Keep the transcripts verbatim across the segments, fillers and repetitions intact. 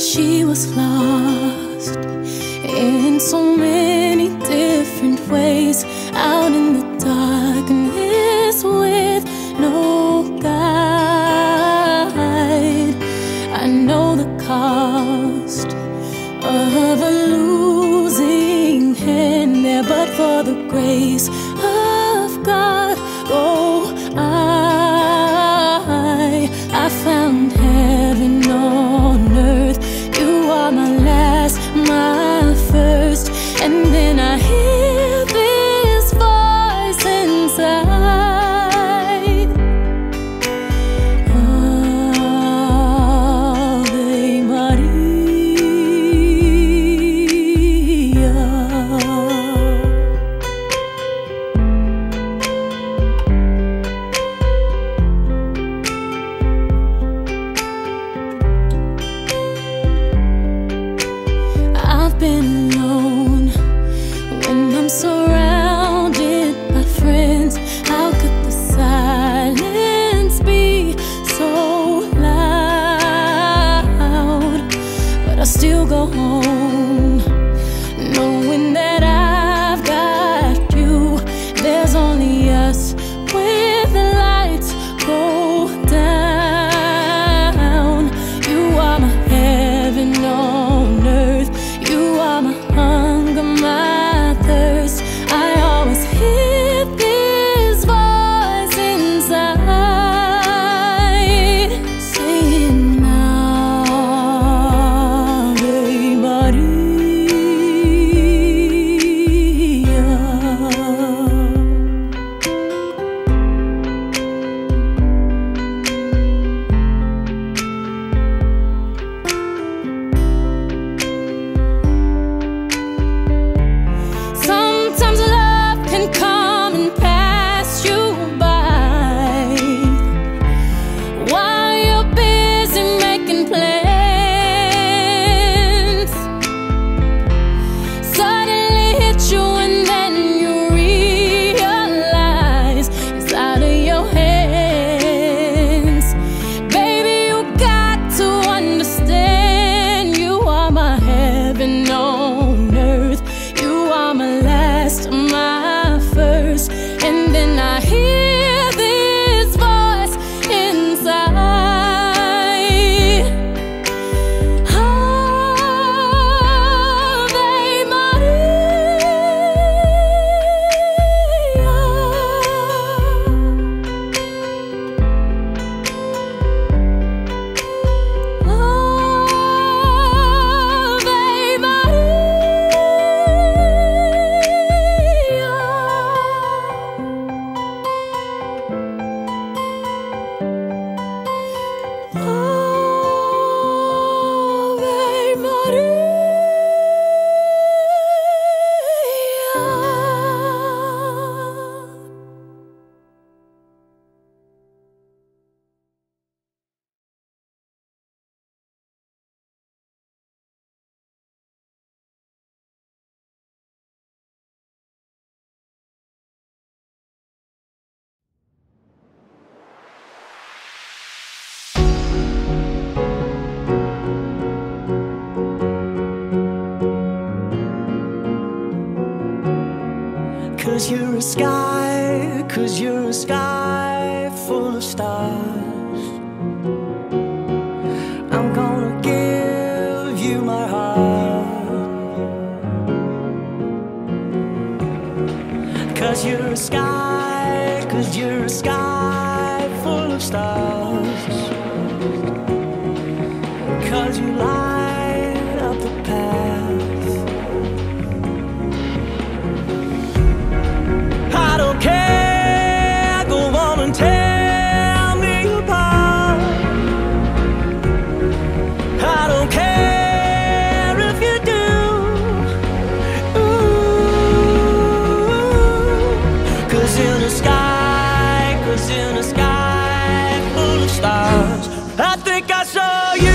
she was lost in so many different ways, out in the darkness with no guide. I know the cost of a losing hand there, but for the grace of God, oh, I, I found heaven on earth. You are my last, my first, and then I hear this voice inside. Ave Maria. I've been alone when I'm surrounded by friends. How could the silence be so loud? But I still go home, knowing that I've got you. There's only us when the lights go down. You are my heaven on earth. You are my hunger, my thirst. I always hear this voice inside saying, Ave Maria. Sometimes love can come and pass you by while you're busy making plans. Suddenly hit you and then you realize it's out of your hands. Baby, you got to understand, you are my heaven on earth. You are my last, my first, and then I hear this voice inside. Ave Cause you're a sky, cause you're a sky full of stars. I'm gonna give you my heart. Cause you're a sky, cause you're a sky full of stars. Cause you light up the path. I don't care, go on and tear me apart. I don't care if you do. Ooh, cause in the sky, cause in the sky full of stars, I think I saw you.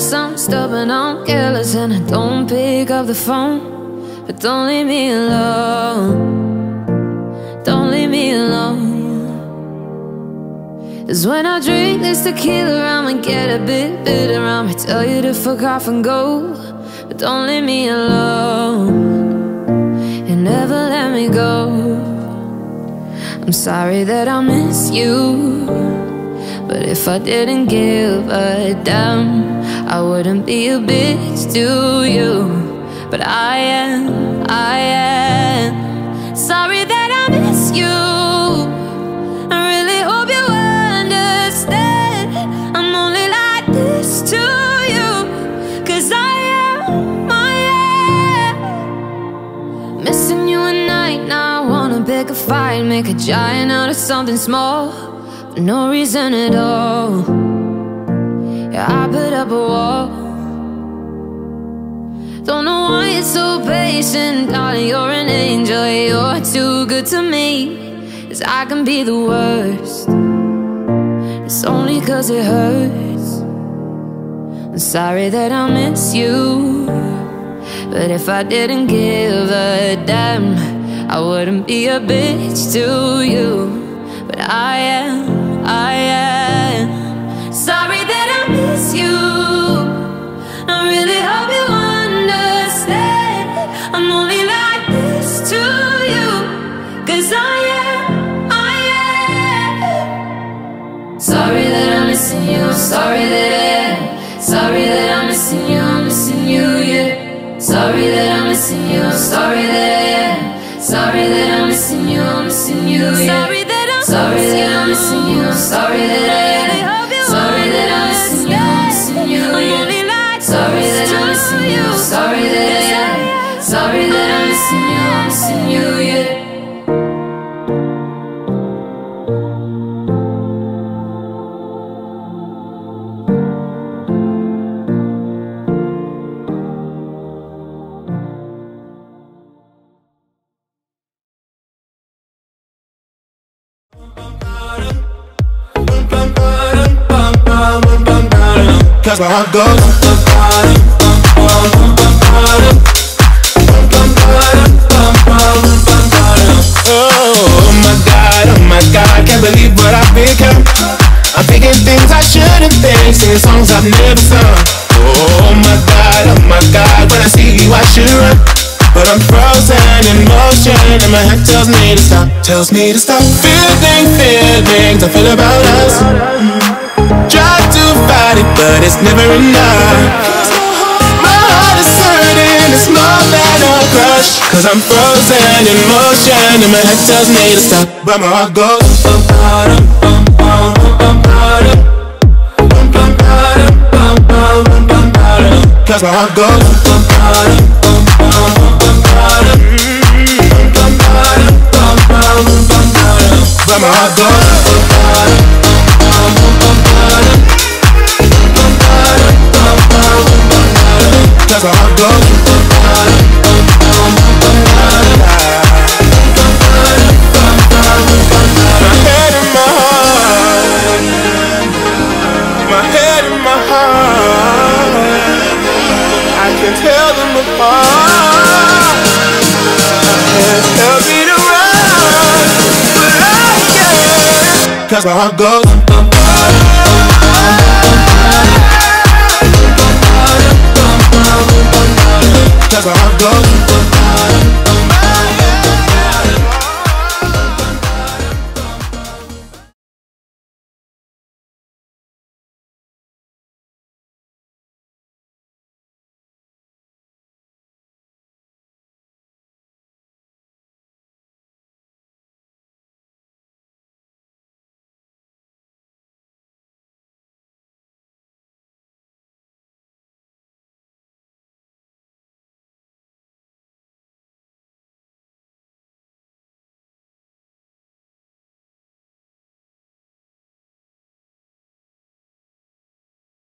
guess I'm stubborn, I'm careless, and I don't pick up the phone. But don't leave me alone, don't leave me alone. 'Cause when I drink this tequila, I'ma get a bit bitter. I'ma tell you to fuck off and go, but don't leave me alone, and never let me go. I'm sorry that I miss you, but if I didn't give a damn, I wouldn't be a bitch to you. But I am, I am sorry that I miss you. I really hope you understand I'm only like this to you, 'cause I am, I am missing you at night. Now I wanna pick a fight, make a giant out of something small, for no reason at all. Yeah, I put up a wall. Don't know why you're so patient, darling, you're an angel. You're too good to me, 'cause I can be the worst. It's only 'cause it hurts. I'm sorry that I miss you, but if I didn't give a damn, I wouldn't be a bitch to you. But I am, I am sorry that I miss you. I really hope you understand I'm only like this to you, 'cause I am, I am sorry that I'm missing you. Sorry that I am, sorry that I'm missing you. I'm missing you, yeah. Sorry that I'm missing you. Sorry that I am, sorry that I'm missing you. I'm missing you, yeah. Sorry that I'm sorry that I'm missing you. Sorry that I am, sorry that I'm missing you. I'm missing you, yeah. Sorry that I'm missing you. Sorry that I am, sorry that I'm missing you. I'm missing you, yeah. Cause my heart goes. Oh my God, oh my God, can't believe what I've become. I'm thinking things I shouldn't think, singing songs I've never sung. Oh my God, oh my God, when I see you I should run, but I'm frozen in motion and my head tells me to stop, tells me to stop. Feeling, feelings I feel about us. Try to fight it, but it's never enough. My heart is hurting, it's more than a crush, 'cause I'm frozen in motion and my head tells me to stop, but my heart goes. Cause my heart goes. But my heart goes. That's how it goes. My head and my heart, my head and my heart, I can tell them apart. My hands tell me to run, but I can't. Cause my heart goes.